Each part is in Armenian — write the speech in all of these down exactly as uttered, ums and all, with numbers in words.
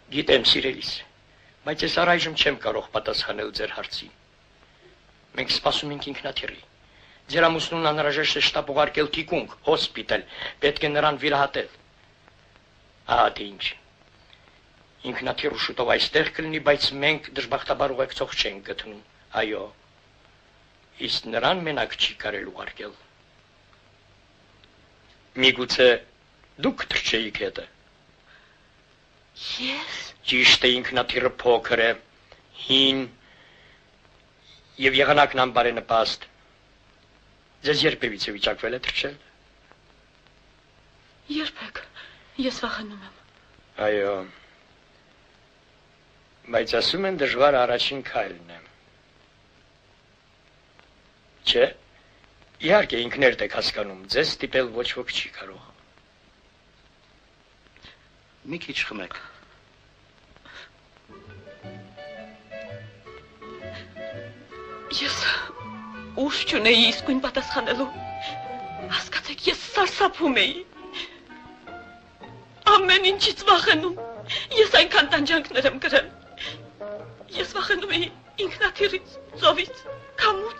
Գիտեմ, սիրելիս, բայց ես առայժմ չեմ կարող պատասխանել ձեր հարցին։ Մենք սպասում ենք ինքնաթիռի։ Ձեր ամուսնուն անհրաժեշտ է շտապ ուղարկել թիկունք, հոսպիտալ, պետք է նրան վիրահատել։ Ահա թե ինչ։ Ինքնաթիռը շուտով այստեղ կլինի, բայց մենք դժբախտաբար ուղեկցող չենք գտնում։ Այո։ Իսկ նրան մենակ չի կարելի ուղարկել։ Միգուցե դուք թռչեիք հետը։ Ես։ Ճիշտ է, ինքնաթիռը փոքր է, հին եւ եղանակն անբարենպաստ։ Ձեզ երբևիցե վիճակվել է թռչել։ Երբեք, ես վախենում եմ։ Այո։ Բայց ասում են դժվար առաջին քայլն է։ Չէ, իհարկե ինքներդ եք հասկանում, ձեզ ստիպել ոչ ոք չի կարող։ Մի քիչ խմեք։ Ես ուժ չունեի իսկույն պատասխանելու։ Հասկացեք, ես սարսափում էի։ Ամեն ինչից վախենում։ Ես այնքան տանջանքներ եմ կրել։ Ես վախենում էի ինքնաթիռից, ծովից, քամուց,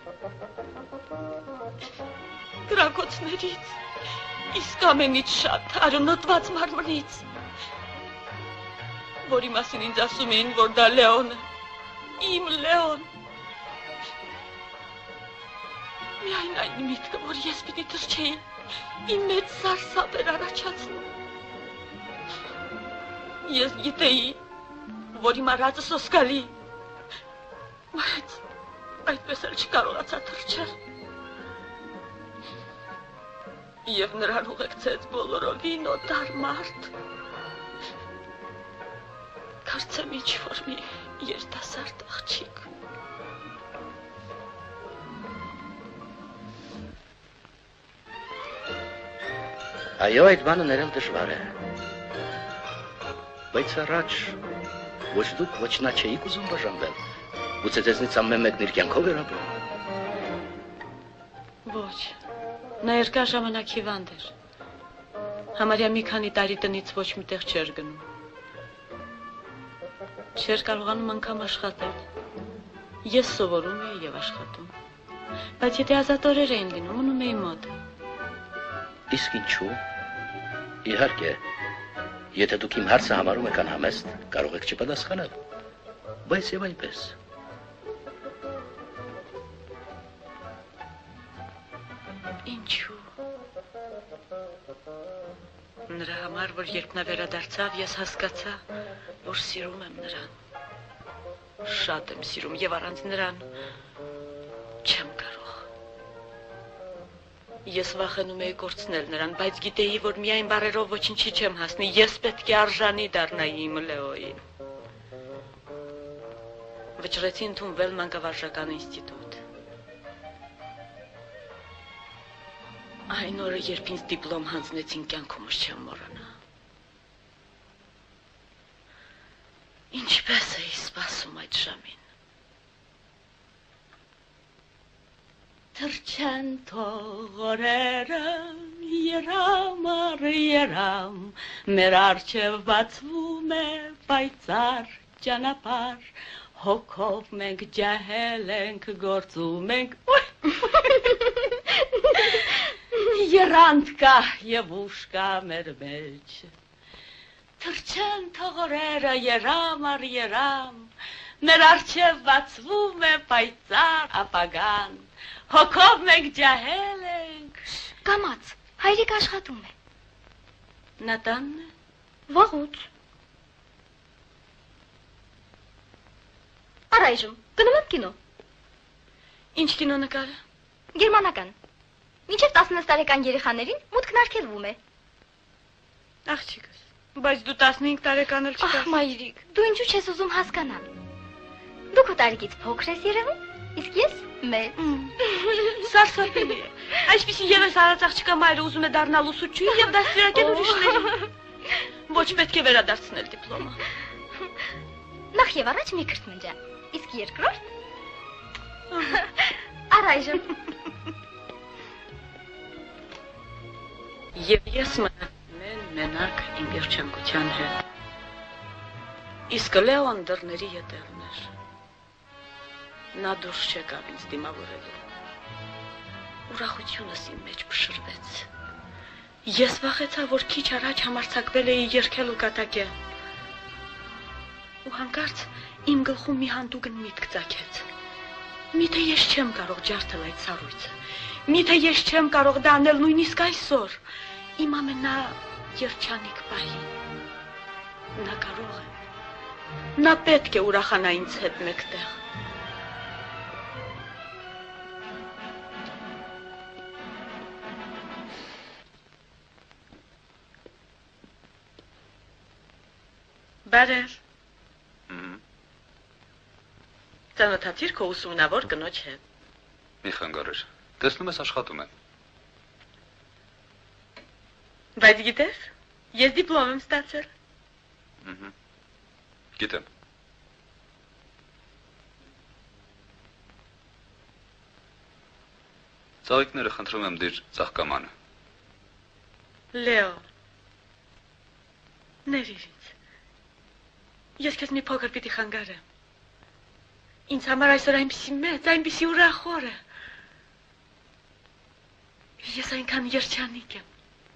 կրակոցներից, իսկ ամենից շատ արյունոտված մարմնից, որի մասին ինձ ասում էին, որ դա Լեոն է, իմ Լեոն։ Միայն այն միտքը, որ ես պիտի թռչեի, իմ մեծ սարսափ էր առաջացնում։ Ես գիտեի, որ իմ արածը սոսկալի, բայց այդպես էլ չկարողացա թռչել։ Եվ նրան ուղեկցեց բոլորովին օտար մարդ։ Կարծեմ ինչ-որ մի երիտասարդ աղջիկ։ Այո, այդ բանը ներել դժվար է։ Բայց առաջ ոչ դուք ոչ նա չէիք ուզում բաժանվել։ Գուցե ձեզնից ամեն մեկն իր կյանքով էր ապրում։ Ոչ, նա երկար ժամանակ հիվանդ էր։ Համարյա մի քանի տարի տնից ոչ մի տեղ չէր գնում։ Չէր կարողանում անգամ աշխատել։ Ես սովորում էի եւ աշխատում։ Բայց եթե ազատ օրեր էին լինում, մնում էի մոտ։ Իսկ ինչու։ Իհարկե, եթե դուք իմ հարցը համարում եք անհամեստ, կարող եք չպատասխանել, բայց եւ այնպես։ Ինչու։ Նրա համար, որ երբ նա վերադարձավ, ես հասկացա, որ սիրում եմ նրան։ Շատ եմ սիրում եւ առանց նրան չեմ կարող։ Ես վախենում էի կորցնել նրան, բայց գիտեի, որ միայն բառերով ոչինչի չեմ հասնի, ես պետք է արժանի դառնայի իմ Լեոյին։ Վճռեցի ընդունվել մանկավարժական ինստիտուտ։ Այն օրը, երբ ինձ դիպլոմ հանձնեցին, կյանքումս չեմ մոռանա։ Ինչպես էի սպասում այդ ժամին։ Թռչեն թող օրերը, երամ առ երամ, մեր առջև բացվում է պայծառ ճանապարհ, հոգով մենք ջահել ենք, գործում ենք, երանդ կա եւ ուժ կա մեր մեջ։ Թռչեն թող օրերը, երամ առ երամ, մեր առջև բացվում է պայծառ ապագան, հոգով մենք ջահել ենք։ Կամաց, հայրիկ աշխատում է։ Նա տանն է։ Վաղուց։ Առայժմ, գնում եք կինո։ Ինչ կինո նկարը։ Գերմանական։ Մինչև տասնինը տարեկան երեխաներին մուտքն արգելվում է։ Աղջիկս, բայց դու տասնհինգ տարեկան էլ չկաս։ Ահ, մայրիկ, դու ինչու չես ուզում հասկանալ։ Դու քո տարիքից փոքր ես երևում, իսկ ես մեծ։ Սարսափելի է։ Այսպիսի ևս արած աղջկա մայրը ուզում է դառնալ ուսուցչուհի եւ դաստիարակել ուրիշներին։ Ոչ պետք է վերադարձնել դիպլոմը։ Նախ եւ առաջ մի քրթմնջա, իսկ երկրորդ առայժմ։ Եվ ես մնացել մենակ իմ երջանկության հետ։ Իսկ Լեոն դռների ետևն էր։ Նա դուրս չեկավ ինձ դիմավորելու։ Ուրախությունս իմ մեջ փշրվեց։ Ես վախեցա, որ քիչ առաջ համարձակվել էի երգել ու կատակել։ Ու հանկարծ իմ գլխում մի հանդուգն միտք ծագեց։ Միթե ես չեմ կարող ջարդել այդ սառույցը։ Միթե ես չեմ կարող դա անել նույնիսկ այսօր։ Իմ ամենա երջանիկ պահին։ Նա կարող է։ Նա պետք է ուրախանա ինձ հետ մեկտեղ։ Բարև։ Ծանոթացիր քո ուսումնավոր կնոջ հետ։ Մի խանգարիր, տեսնում ես աշխատում եմ։ Բայց գիտես, ես դիպլոմ եմ ստացել։ Գիտեմ։ Ծաղիկները խնդրում եմ դիր ծաղկամանը։ Լեո, ներիր ինձ։ Ես քեզ մի փոքր պիտի խանգարեմ։ Ինձ համար այսօր այնպիսի մեծ, այնպիսի ուրախ օր է։ Ես այնքան երջանիկ եմ։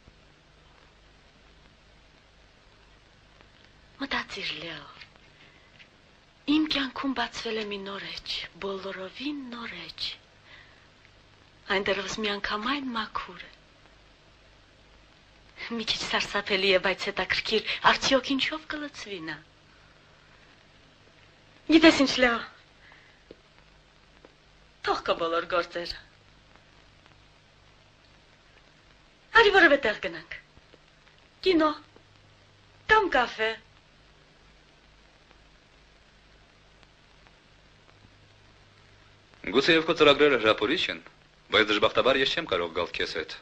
Մտածիր, Լեո, իմ կյանքում բացվել է մի նոր էջ, բոլորովին նոր էջ։ Այն դեռևս մի անգամայն մաքուր է։ Մի քիչ սարսափելի է, բայց հետաքրքիր, արդյոք ինչով կլցվի նա։ Գիտես ինչ, Լեո, թող կա բոլոր գործերը։ Արի որևէ տեղ գնանք։ Կինո, կամ կաֆե։ Գուցե և քո ծրագրերը հրապուրիչ են, բայց դժբախտաբար ես չեմ կարող գալ քեզ հետ։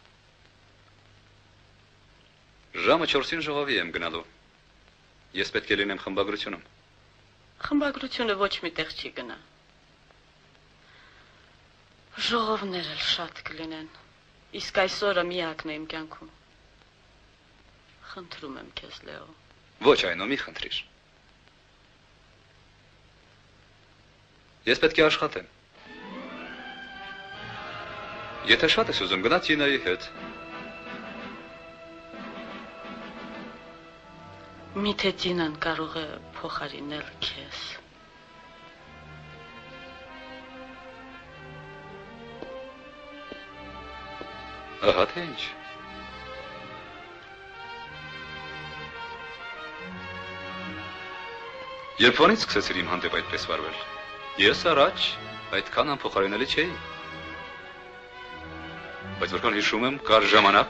Ժամը չորսին ժողովի եմ գնալու։ Ես պետք է լինեմ խմբագրությունում։ Խմբագրությունը ոչ մի տեղ չի գնա։ Ժողովներ էլ շատ կլինեն, իսկ այսօրը միակն է իմ կյանքում։ Խնդրում եմ քեզ, Լեո։ Ոչ, այնո, մի խնդրիր։ Ես պետք է աշխատեմ։ Եթե շատ ես ուզում, գնա Տինայի հետ։ Միթե Տինան կարող է փոխարինել քեզ։ Ահա թե ինչ։ Երբ ոնից սկսեցիր իմ հանդեպ այդպես վարվել։ Ես առաջ այդքան անփոխարինելի չէի։ Բայց որքան հիշում եմ, կար ժամանակ,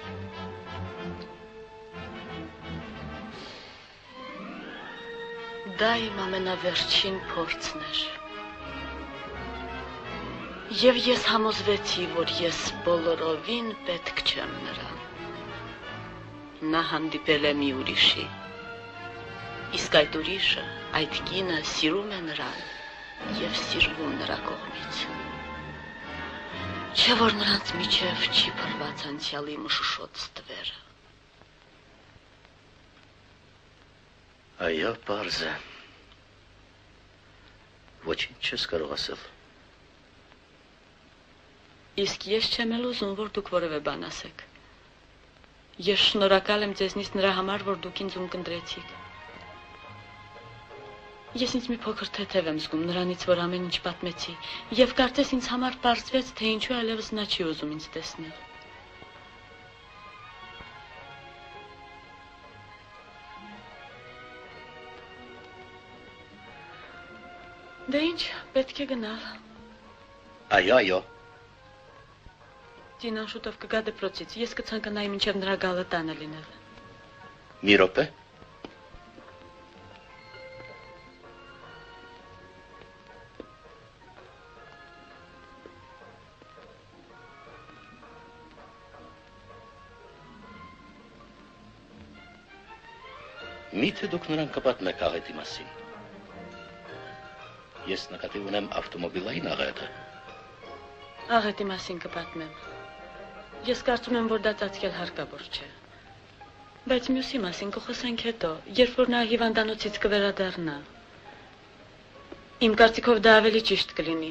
դա իմ ամենավերջին փորձն էր։ Եվ ես համոզվեցի, որ ես բոլորովին պետք չեմ նրան։ Նա հանդիպել է մի ուրիշի։ Իսկ այդ ուրիշը, այդ կինը սիրում է նրան և սիրվում նրա կողմից։ Չէ որ նրանց միջև չի փռված անցյալի մշուշոտ ստվերը։ Այո, պարզ է։ Ոչինչ չես կարող ասել։ Իսկ ես չեմ էլ ուզում, որ դուք որևէ բան ասեք։ Ես շնորհակալ եմ ձեզնից նրա համար, որ դուք ինձ ունկնդրեցիք։ Ես ինձ մի փոքր թեթև եմ զգում նրանից, որ ամեն ինչ պատմեցի, և կարծես ինձ համար պարզվեց, թե ինչու այլևս նա չի ուզում ինձ տեսնել։ Դե ինչ, պետք է գնալ։ Այո, այո։ Տինան շուտով կգա դպրոցից, ես կցանկանայի մինչև նրա գալը տանը լինել։ Մի րոպե։ Միթե դուք նրան կպատմեք աղետի մասին։ Ես նկատի ունեմ ավտոմոբիլային աղետը։ Աղետի մասին կպատմեմ։ Ես կարծում եմ, որ դա ծածկել հարկավոր չէ։ Բայց մյուսի մասին կխոսենք հետո, երբ որ նա հիվանդանոցից կվերադառնա։ Իմ կարծիքով դա ավելի ճիշտ կլինի։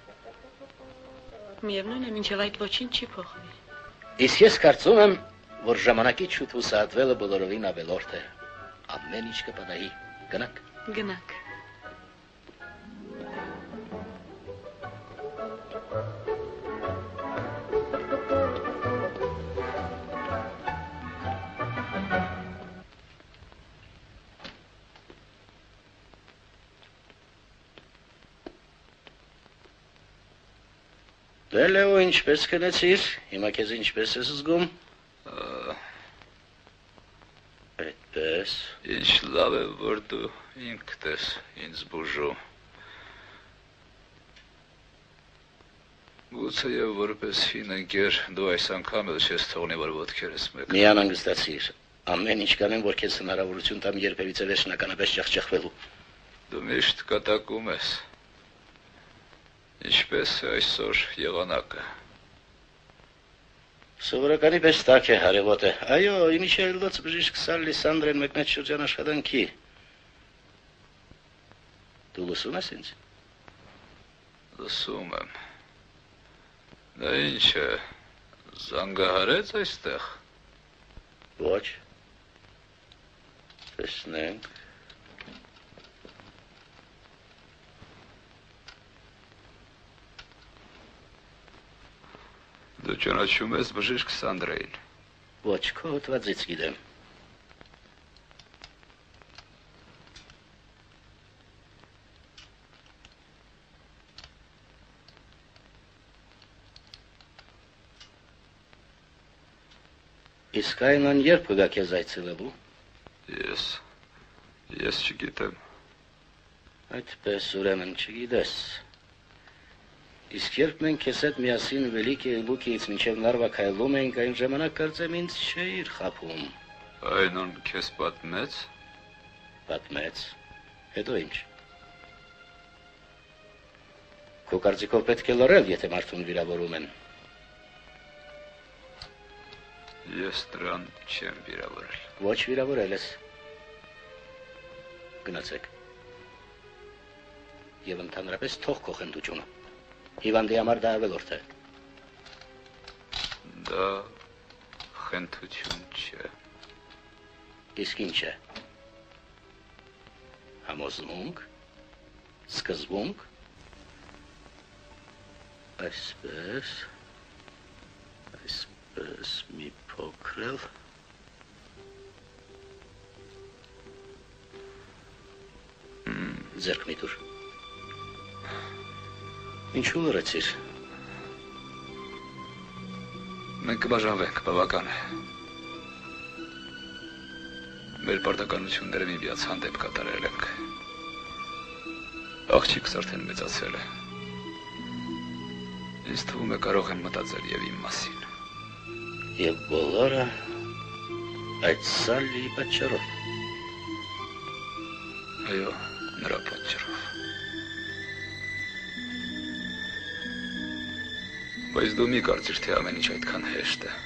Միևնույն է, մինչև այդ ոչինչ չի փոխվի։ Իսկ ես կարծում եմ, որ ժամանակից շուտ հուսահատվելը բոլորովին ավելորդ է։ Ամեն ինչ կպատահի։ Գնանք։ Գնանք։ Դե Լեո, ինչպես կնեցիր, հիմա քեզ ինչպես ես զգում։ Այդպես։ Ինչ լավ է, որ դու ինքդ ես ինձ բուժում։ Գուցե եւ որպես հին ընկեր դու այս անգամ էլ չես թողնի, որ ոտքերս մեկ։ Մի անհանգստացիր, ամեն ինչ կանեմ, որ քեզ հնարավորություն տամ երբևիցե վերջնականապես ճախճախվելու։ Դու միշտ կատակում ես։ Ինչպես է այսօր եղանակը։ Սովորականի պես տաք է, հարևոտ է։ Այո, ինիչ է լոց բժիշկ Սալլի Սանդրեն մեկնեց շրջան աշխատանքի։ Դու լսում ես ինձ։ Լսում եմ։ Դա ինչ է, զանգահարեց այստեղ։ Ոչ։ Տեսնենք։ Դու ճանաչում ես բժիշկ Սանդրեին։ Ոչ, քո հոդվածից գիտեմ։ Իսկ այն ան երբ կգա քեզ այցելելու։ Ես, ես չգիտեմ։ Այդպես ուրեմն չգիտես։ Իսկ երբ մենք քեզ հետ միասին Վելիկի Լուկիից մինչև Նարվա քայլում էինք, այն ժամանակ կարծեմ ինձ չէիր խաբում։ Այն ան քեզ պատմեց։ Պատմեց։ Հետո ինչ։ Քո կարծիքով պետք է լռել, եթե մարդուն վիրավորում են։ Ես դրան չեմ վիրավորել։ Ոչ վիրավորել ես։ Գնացեք։ Եվ ընդհանրապես թող քո խնդուճումը։ Հիվանդի համար դա ավելորդ է։ Դա խնդություն չէ։ Իսկ ինչ է։ Համոզմունք, սկզբունք, այսպես, այսպես մի փոքրել։ Ձեռք մի տուր։ Ինչու լրացիր։ Մենք կբաժանվենք, բավական է։ Մեր պարտականությունները միմյանց հանդեպ կատարել ենք։ Աղջիկս արդեն մեծացել է։ Ինձ թվում է կարող եմ մտածել եւ իմ մասին։ Եվ բոլորը այդ Սալլիի պատճառով։ Այո, նրա պատճառով։ Բայց դու մի կարծիր, թե ամեն ինչ այդքան հեշտ է։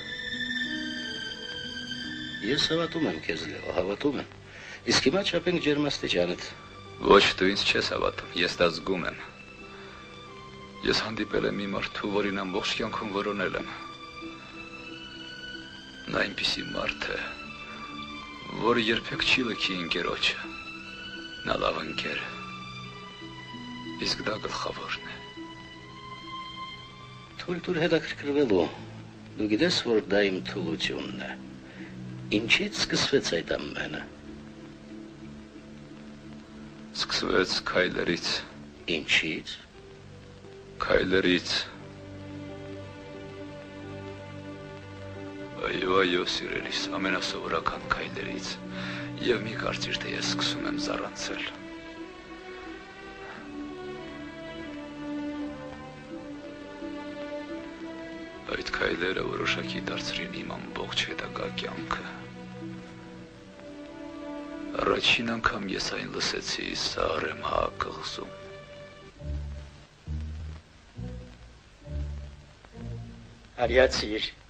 Ես հավատում եմ քեզ, Լեո, հավատում եմ։ Իսկ հիմա չափենք ջերմաստիճանդ։ Ոչ, դու ինձ չես հավատում, ես դա զգում եմ։ Ես հանդիպել եմ մի մարդու, որին ամբողջ կյանքում որոնել եմ։ Նա այնպիսի մարդ է, որը երբեք չի լքի ընկերոջը։ Նա լավ ընկեր է։ Իսկ դա գլխավորն է։ Թույլ տուր հետաքրքրվելու։ Դու գիտես, որ դա իմ թուլությունն է։ Ինչից սկսվեց այդ ամենը։ Սկսվեց քայլերից։ Ինչից։ Քայլերից։ Այո, այո, սիրելիս, ամենասովորական քայլերից։ Եվ մի կարծիր, թե ես սկսում եմ զառանցել։ Այդ քայլերը որոշակի դարձրին իմ ամբողջ հետագա կյանքը։ Առաջին անգամ ես այն լսեցի Սարեմհա կղզում։ Արիացիր,